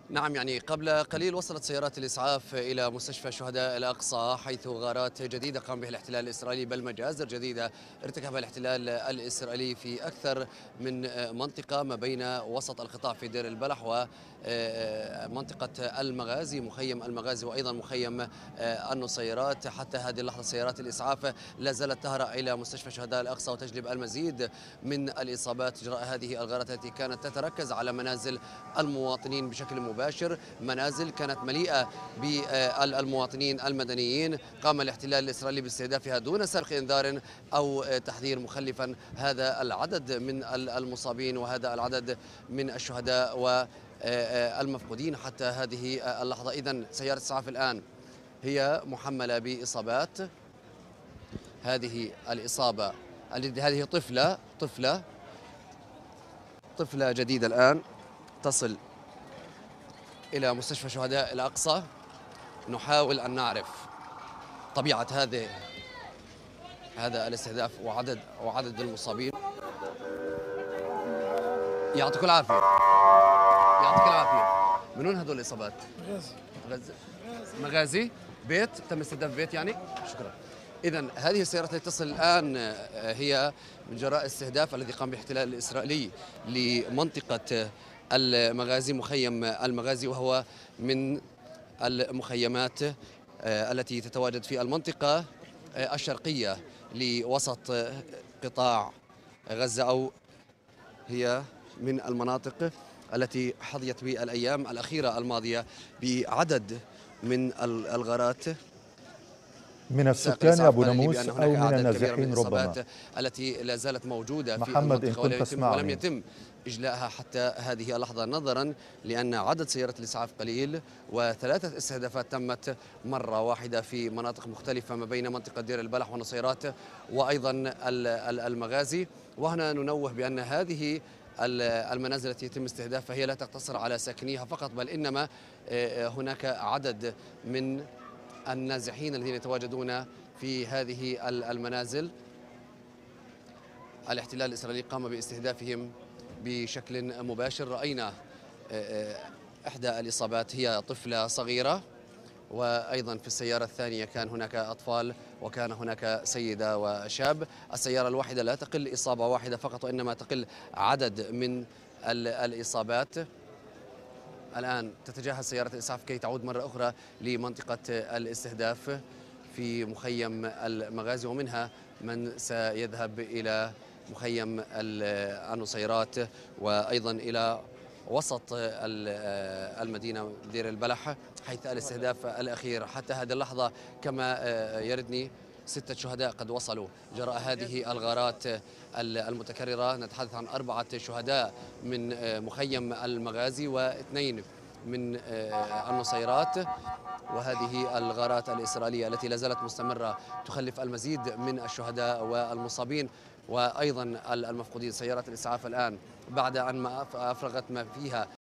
نعم، يعني قبل قليل وصلت سيارات الإسعاف إلى مستشفى شهداء الأقصى، حيث غارات جديدة قام بها الاحتلال الإسرائيلي، بل مجازر جديدة ارتكبها الاحتلال الإسرائيلي في أكثر من منطقة ما بين وسط القطاع في دير البلح ومنطقة المغازي، مخيم المغازي، وأيضا مخيم النصيرات. حتى هذه اللحظة سيارات الإسعاف لا زالت تهرع إلى مستشفى شهداء الأقصى وتجلب المزيد من الإصابات جراء هذه الغارات التي كانت تتركز على منازل المواطنين بشكل مباشر، منازل كانت مليئة بالمواطنين المدنيين. قام الاحتلال الإسرائيلي باستهدافها دون سابق إنذار أو تحذير مخلفا هذا العدد من المصابين وهذا العدد من الشهداء والمفقودين حتى هذه اللحظة. إذن سيارة الإسعاف الآن هي محملة بإصابات. هذه الإصابة، هذه طفلة جديدة الآن تصل إلى مستشفى شهداء الأقصى. نحاول أن نعرف طبيعة هذا الاستهداف وعدد المصابين. يعطيك العافية، يعطيك العافية. من وين هذول الإصابات؟ غزة. مغازي؟ بيت؟ تم استهداف بيت يعني؟ شكرا. إذن هذه السيارات التي تصل الآن هي من جراء استهداف الذي قام به الاحتلال الإسرائيلي لمنطقة المغازي، مخيم المغازي، وهو من المخيمات التي تتواجد في المنطقة الشرقية لوسط قطاع غزة، أو هي من المناطق التي حظيت بالأيام الأخيرة الماضية بعدد من الغارات. من سائق السكان الإسعاف أبو قال لي بأن ناموس هناك أو من أعداد كبيرة من النازحين ربما؟ الإصابات التي لا زالت موجودة في محمد إن المنطقة كنت ولم تسمعني. يتم إجلاءها حتى هذه اللحظة، نظرا لأن عدد سيارة الإسعاف قليل، وثلاثة استهدافات تمت مرة واحدة في مناطق مختلفة ما بين منطقة دير البلح والنصيرات وأيضا المغازي. وهنا ننوه بأن هذه المنازل التي يتم استهدافها هي لا تقتصر على ساكنيها فقط، بل إنما هناك عدد من النازحين الذين يتواجدون في هذه المنازل. الاحتلال الإسرائيلي قام باستهدافهم بشكل مباشر. رأينا إحدى الإصابات هي طفلة صغيرة، وأيضا في السيارة الثانية كان هناك أطفال وكان هناك سيدة وشاب. السيارة الواحدة لا تقل إصابة واحدة فقط، وإنما تقل عدد من الإصابات. الآن تتجهز سيارة الإسعاف كي تعود مرة أخرى لمنطقة الاستهداف في مخيم المغازي، ومنها من سيذهب إلى مخيم النصيرات وأيضا إلى وسط المدينة دير البلح، حيث الاستهداف الأخير حتى هذه اللحظة كما يردني 6 شهداء قد وصلوا جراء هذه الغارات المتكررة. نتحدث عن 4 شهداء من مخيم المغازي و2 من النصيرات. وهذه الغارات الإسرائيلية التي لا زالت مستمرة تخلف المزيد من الشهداء والمصابين وأيضا المفقودين. سيارات الإسعاف الآن بعد أن ما أفرغت ما فيها